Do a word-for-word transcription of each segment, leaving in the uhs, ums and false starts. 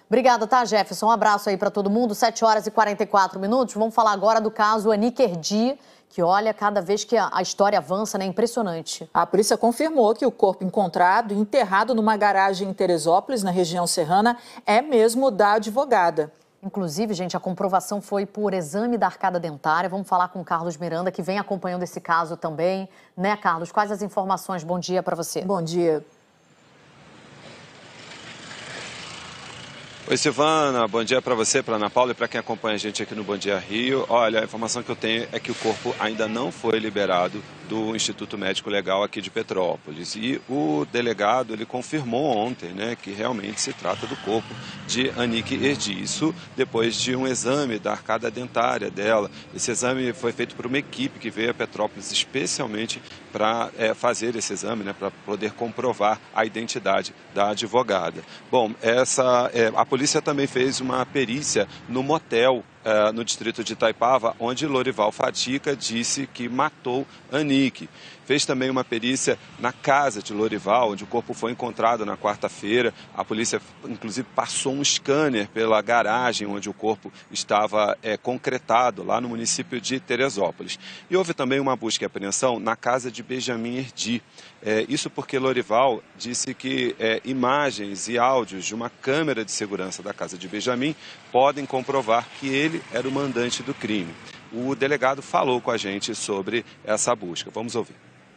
Obrigada, tá, Jefferson? Um abraço aí para todo mundo. sete horas e quarenta e quatro minutos. Vamos falar agora do caso Anique Erdi, que, olha, cada vez que a história avança, né, é impressionante. A polícia confirmou que o corpo encontrado e enterrado numa garagem em Teresópolis, na região serrana, é mesmo da advogada. Inclusive, gente, a comprovação foi por exame da arcada dentária. Vamos falar com o Carlos Miranda, que vem acompanhando esse caso também. Né, Carlos? Quais as informações? Bom dia para você. Bom dia. Oi, Silvana, bom dia para você, para Ana Paula e para quem acompanha a gente aqui no Bom Dia Rio. Olha, a informação que eu tenho é que o corpo ainda não foi liberado do Instituto Médico Legal aqui de Petrópolis. E o delegado, ele confirmou ontem, né, que realmente se trata do corpo de Anique Erdi. Isso depois de um exame da arcada dentária dela. Esse exame foi feito por uma equipe que veio a Petrópolis especialmente para é, fazer esse exame, né, para poder comprovar a identidade da advogada. Bom, essa, é, a polícia também fez uma perícia no motel Uh, no distrito de Itaipava, onde Lorival Fatica disse que matou Anique. Fez também uma perícia na casa de Lorival, onde o corpo foi encontrado na quarta-feira. A polícia, inclusive, passou um scanner pela garagem onde o corpo estava é, concretado, lá no município de Teresópolis. E houve também uma busca e apreensão na casa de Benjamin Erdi. É, isso porque Lorival disse que é, imagens e áudios de uma câmera de segurança da casa de Benjamin podem comprovar que ele era o mandante do crime. O delegado falou com a gente sobre essa busca. Vamos ouvir.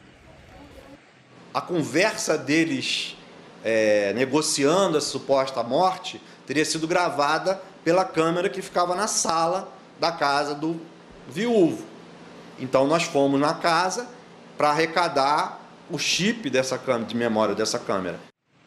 A conversa deles é, negociando a suposta morte teria sido gravada pela câmera que ficava na sala da casa do viúvo. Então nós fomos na casa para arrecadar o chip dessa câmera, de memória dessa câmera.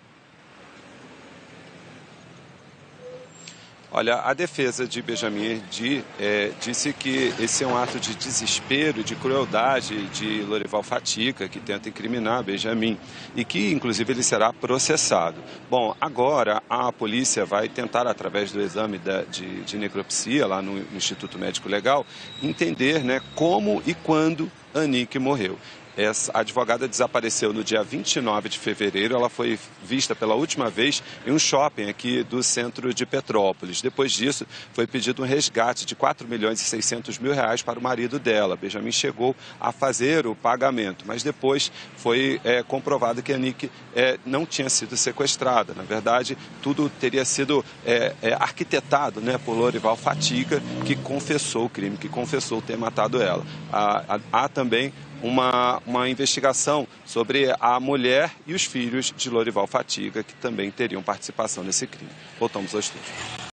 Olha, a defesa de Benjamin Erdi é, disse que esse é um ato de desespero, de crueldade de Lorival Fatica, que tenta incriminar Benjamin, e que, inclusive, ele será processado. Bom, agora a polícia vai tentar, através do exame da, de, de necropsia, lá no Instituto Médico Legal, entender, né, como e quando Anique morreu. Essa advogada desapareceu no dia vinte e nove de fevereiro, ela foi vista pela última vez em um shopping aqui do centro de Petrópolis. Depois disso, foi pedido um resgate de quatro milhões e seiscentos mil reais para o marido dela. Benjamin chegou a fazer o pagamento, mas depois foi é, comprovado que a Anique é, não tinha sido sequestrada. Na verdade, tudo teria sido é, é, arquitetado, né, por Lorival Fatica, que confessou o crime, que confessou ter matado ela. Há, há, há também Uma, uma investigação sobre a mulher e os filhos de Lorival Fatica, que também teriam participação nesse crime. Voltamos ao estúdio.